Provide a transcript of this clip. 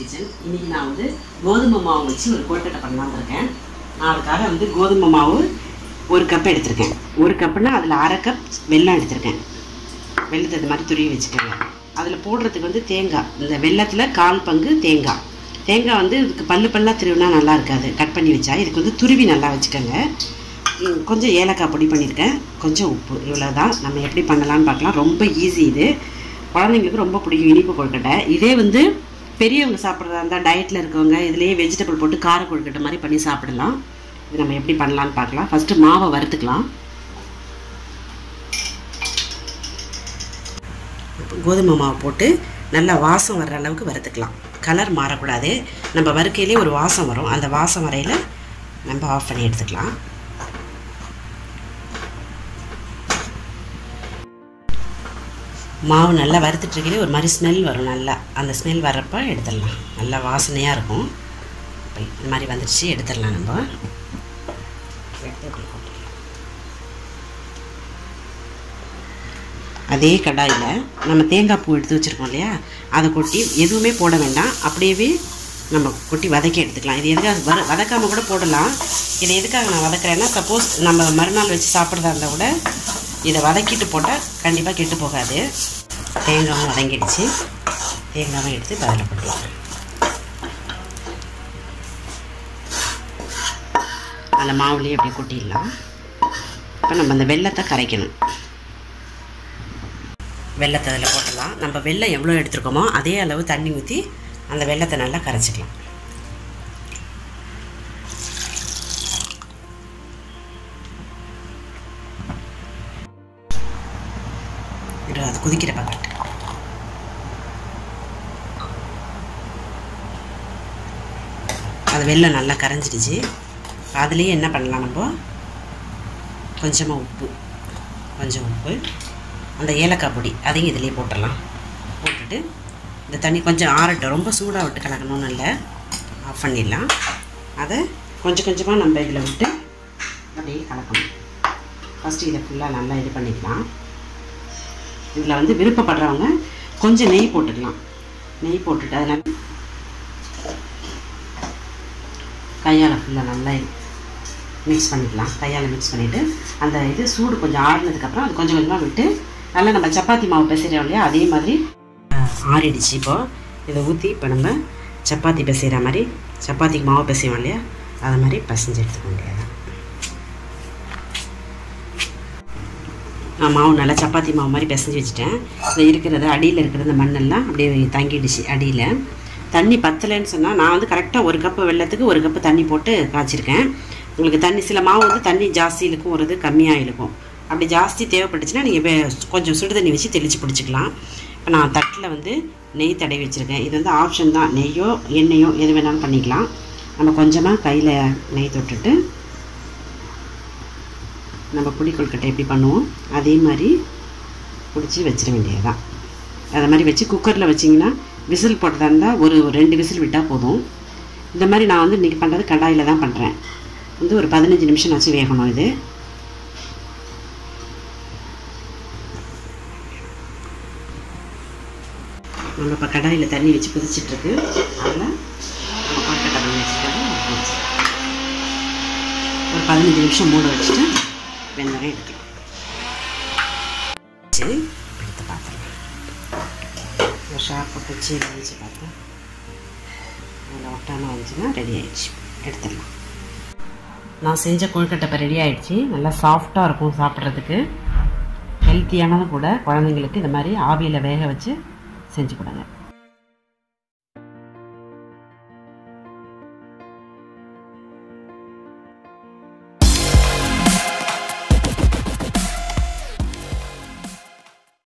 Kitchen. இன்னைக்கு நான் வந்து கோதுமை மாவு வச்சு ஒரு கொழுக்கட்டை பண்ணலாம்னு இருக்கேன். நான் அதுக்காக வந்து கோதுமை மாவு 1 கப் எடுத்திருக்கேன். 1 கப்புனா அதில் 1/2 கப் வெல்லம் எடுத்திருக்கேன். வெல்லத்தை இது மாதிரி துருவி வச்சுக்கோங்க. அதில் போடுறதுக்கு வந்து தேங்காய், இந்த வெல்லத்தில் 1/4 பங்கு தேங்காய். தேங்காய் வந்து இதுக்கு பல்லாக திருவினா நல்லா இருக்காது, கட் பண்ணி வச்சா. இதுக்கு வந்து துருவி நல்லா வச்சுக்கோங்க. கொஞ்சம் ஏலக்காய் பொடி பண்ணியிருக்கேன், கொஞ்சம் உப்பு, இவ்வளோ தான். நம்ம எப்படி பண்ணலான்னு பார்க்கலாம். ரொம்ப ஈஸி இது. குழந்தைங்களுக்கு ரொம்ப பிடிக்கும் இனிப்பு கொழுக்கட்டை. இதே வந்து பெரியவங்க சாப்பிட்றதா இருந்தால், டயட்டில் இருக்கவங்க இதுலேயே வெஜிடபிள் போட்டு கார கொழுக்கட்டை மாதிரி பண்ணி சாப்பிடலாம். இது நம்ம எப்படி பண்ணலான்னு பார்க்கலாம். ஃபஸ்ட்டு மாவை வறுத்துக்கலாம். கோதுமை மாவு போட்டு நல்லா வாசம் வர்ற அளவுக்கு வறுத்துக்கலாம். கலர் மாறக்கூடாது. நம்ம வறுக்கையிலே ஒரு வாசம் வரும். அந்த வாசம் வரையில் நம்ம ஆஃப் பண்ணி எடுத்துக்கலாம். மாவு நல்லா வறுத்துட்ருக்கையிலே ஒரு மாதிரி ஸ்மெல் வரும். நல்லா அந்த ஸ்மெல் வர்றப்போ எடுத்துடலாம். நல்லா வாசனையாக இருக்கும். இந்த மாதிரி வந்துடுச்சு, எடுத்துடலாம். நம்ம அதே கடாயில் நம்ம தேங்காய் பூ எடுத்து வச்சுருக்கோம் இல்லையா, அதை கொட்டி எதுவுமே போட வேண்டாம், அப்படியே நம்ம கொட்டி வதக்கி எடுத்துக்கலாம். இது எதுக்காக வதக்காமல் கூட போடலாம். இதை எதுக்காக நான் வதக்குறேன்னா, சப்போஸ் நம்ம மறுநாள் வச்சு சாப்பிட்றதா இருந்தால் கூட இதை வதக்கிட்டு போட்டால் கண்டிப்பாக கெட்டு போகாது. தேங்காயும் வதங்கிடுச்சு. தேங்காயும் எடுத்து பதில் போட்டுலாம். அந்த மாவுலேயே அப்படியே கொட்டிடலாம். இப்போ நம்ம அந்த வெல்லத்தை கரைக்கணும். வெல்லத்தை அதில் போட்டலாம். நம்ம வெல்லம் எவ்வளோ எடுத்துருக்கோமோ அதே அளவு தண்ணி ஊற்றி அந்த வெல்லத்தை நல்லா கரைச்சிக்கலாம். அது கொதிக்கிற பக்கத்து அது வெல்லம் நல்லா கரைஞ்சிடுச்சு. அதுலேயே என்ன பண்ணலாம், நம்ம கொஞ்சமாக உப்பு, அந்த ஏலக்காய் பொடி அதையும் இதிலே போட்டுடலாம். போட்டுட்டு இந்த தண்ணி கொஞ்சம் ஆறட்டும். ரொம்ப சூடாக விட்டு கலக்கணும்னு இல்லை, ஆஃப் பண்ணிடலாம். அதை கொஞ்சம் கொஞ்சமாக நம்ம இதில் விட்டு அப்படியே கலக்கணும். ஃபஸ்ட்டு இதை ஃபுல்லாக நல்லா இது பண்ணிக்கலாம். இதில் வந்து விருப்பப்படுறவங்க கொஞ்சம் நெய் போட்டுக்கலாம். நெய் போட்டுட்டு அதனால் கையால் ஃபுல்லாக நல்லா மிக்ஸ் பண்ணிக்கலாம். கையால் மிக்ஸ் பண்ணிவிட்டு அந்த இது சூடு கொஞ்சம் ஆறினதுக்கப்புறம் அது கொஞ்சம் கொஞ்சமாக விட்டு நல்லா நம்ம சப்பாத்தி மாவு பிசைகிறோம் இல்லையா, அதே மாதிரி ஆறிடுச்சு. இப்போது இதை ஊற்றி இப்போ நம்ம சப்பாத்தி பிசைகிற மாதிரி, சப்பாத்திக்கு மாவு பிசைவோம் இல்லையா, அது மாதிரி பிசைஞ்சு எடுத்துக்க முடியாது. நான் மாவு நல்லா சப்பாத்தி மாவு மாதிரி பிசைஞ்சு வச்சுட்டேன். இதில் இருக்கிறது அடியில் இருக்கிற இந்த மண்ணெல்லாம் அப்படியே தங்கிடுச்சு. அடியில் தண்ணி பத்தலைன்னு சொன்னால் நான் வந்து கரெக்டாக 1 கப்பு வெல்லத்துக்கு 1 கப்பு தண்ணி போட்டு காய்ச்சிருக்கேன். உங்களுக்கு தண்ணி சில மாவு வந்து தண்ணி ஜாஸ்தி இழுக்கும், ஒரு இது கம்மியாக இழுக்கும். அப்படி ஜாஸ்தி தேவைப்பட்டுச்சுன்னா நீங்கள் கொஞ்சம் சுடு தண்ணி வச்சு தெளித்து பிடிச்சிக்கலாம். இப்போ நான் தட்டில் வந்து நெய் தடவி வச்சுருக்கேன். இது வந்து ஆப்ஷன் தான், நெய்யோ எண்ணெயோ எது வேணாலும் பண்ணிக்கலாம். நம்ம கொஞ்சமாக கையில் நெய் தொட்டுட்டு நம்ம புளி கொழுக்கட்டை எப்படி பண்ணுவோம் அதே மாதிரி பிடிச்சி வச்சிட வேண்டியதுதான். அதை மாதிரி வச்சு குக்கரில் வச்சிங்கன்னா விசில் போட்டதாக இருந்தால் ஒரு 2 விசில் விட்டால் போதும். இந்த மாதிரி நான் வந்து இன்றைக்கி பண்ணுறது கடாயில் தான் பண்ணுறேன். வந்து ஒரு 15 நிமிஷம் வச்சு வேகணும். இது நம்ம இப்போ கடாயில் தண்ணி வச்சு கொதிச்சிட்ருக்கு. அதில் நம்ம கொழுக்கட்டை பண்ணி வச்சுட்டாங்க. ஒரு 15 நிமிஷம் மூட வச்சுட்டு வெந்தயம் எடுக்கலாம். எடுத்து பார்த்துக்கலாம். ஒரு ஷார்ப்பை குச்சி வச்சு பார்த்தா அதில் ஒட்டாமல் வந்துச்சுன்னா ரெடி ஆகிடுச்சு. எடுத்துடலாம். நான் செஞ்ச கொழுக்கட்டை இப்போ ரெடி ஆகிடுச்சு. நல்லா சாஃப்டாக இருக்கும் சாப்பிட்றதுக்கு. ஹெல்த்தியானதும் கூட. குழந்தைங்களுக்கு இந்த மாதிரி ஆவியில் வேக வச்சு செஞ்சு கொடுங்க.